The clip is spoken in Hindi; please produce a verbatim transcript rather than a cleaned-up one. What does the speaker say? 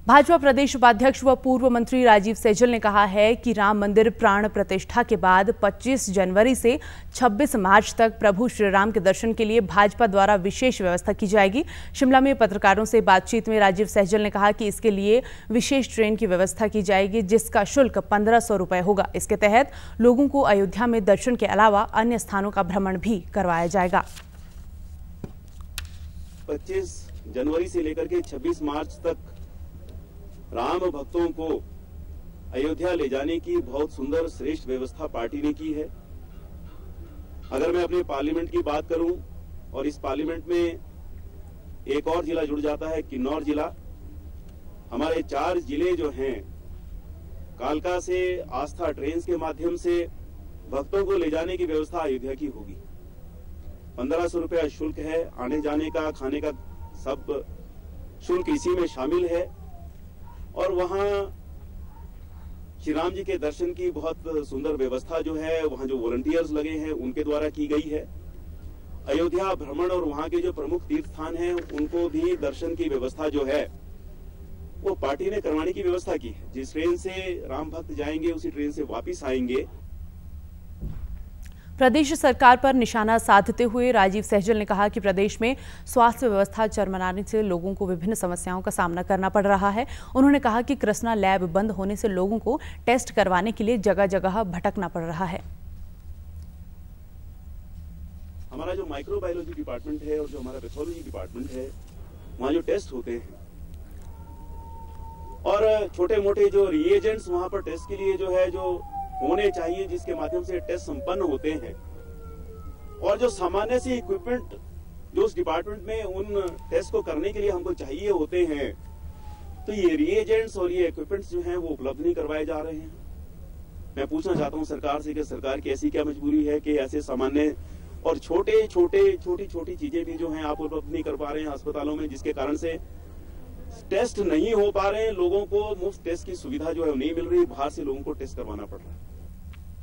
भाजपा प्रदेश उपाध्यक्ष व पूर्व मंत्री राजीव सैजल ने कहा है कि राम मंदिर प्राण प्रतिष्ठा के बाद पच्चीस जनवरी से छब्बीस मार्च तक प्रभु श्री राम के दर्शन के लिए भाजपा द्वारा विशेष व्यवस्था की जाएगी। शिमला में पत्रकारों से बातचीत में राजीव सैजल ने कहा कि इसके लिए विशेष ट्रेन की व्यवस्था की जाएगी, जिसका शुल्क पंद्रह सौ रुपए होगा। इसके तहत लोगों को अयोध्या में दर्शन के अलावा अन्य स्थानों का भ्रमण भी करवाया जाएगा। पच्चीस जनवरी से लेकर के छब्बीस मार्च तक राम भक्तों को अयोध्या ले जाने की बहुत सुंदर श्रेष्ठ व्यवस्था पार्टी ने की है। अगर मैं अपने पार्लियामेंट की बात करूं और इस पार्लियामेंट में एक और जिला जुड़ जाता है, किन्नौर जिला। हमारे चार जिले जो हैं, कालका से आस्था ट्रेन के माध्यम से भक्तों को ले जाने की व्यवस्था अयोध्या की होगी। पंद्रह सौ रुपया शुल्क है, आने जाने का, खाने का सब शुल्क इसी में शामिल है। और वहां श्री राम जी के दर्शन की बहुत सुंदर व्यवस्था जो है, वहां जो वॉलंटियर्स लगे हैं उनके द्वारा की गई है। अयोध्या भ्रमण और वहां के जो प्रमुख तीर्थ स्थान हैं उनको भी दर्शन की व्यवस्था जो है वो पार्टी ने करवाने की व्यवस्था की है। जिस ट्रेन से राम भक्त जाएंगे उसी ट्रेन से वापिस आएंगे। प्रदेश सरकार पर निशाना साधते हुए राजीव सैजल ने कहा कि प्रदेश में स्वास्थ्य व्यवस्था चरमराने से लोगों को विभिन्न समस्याओं का सामना करना पड़ रहा है। उन्होंने कहा कि कृष्णा लैब बंद होने से लोगों को टेस्ट करवाने के लिए जगह जगह भटकना पड़ रहा है। हमारा जो माइक्रोबायोलॉजी डिपार्टमेंट है और जो हमारा पैथोलॉजी डिपार्टमेंट है, वहां जो टेस्ट होते हैं और छोटे मोटे जो रिएजेंट्स वहां पर टेस्ट के लिए जो है जो होने चाहिए, जिसके माध्यम से टेस्ट संपन्न होते हैं, और जो सामान्य से इक्विपमेंट जो उस डिपार्टमेंट में उन टेस्ट को करने के लिए हमको चाहिए होते हैं, तो ये रिएजेंट्स और ये इक्विपमेंट्स जो हैं वो उपलब्ध नहीं करवाए जा रहे हैं। मैं पूछना चाहता हूं सरकार से कि सरकार की ऐसी क्या मजबूरी है कि ऐसे सामान्य और छोटे छोटे छोटी छोटी चीजें भी जो हैं आप उपलब्ध नहीं कर पा रहे हैं अस्पतालों में, जिसके कारण से टेस्ट नहीं हो पा रहे हैं। लोगों को मुफ्त टेस्ट की सुविधा जो है नहीं मिल रही, बाहर से लोगों को टेस्ट करवाना पड़ रहा है।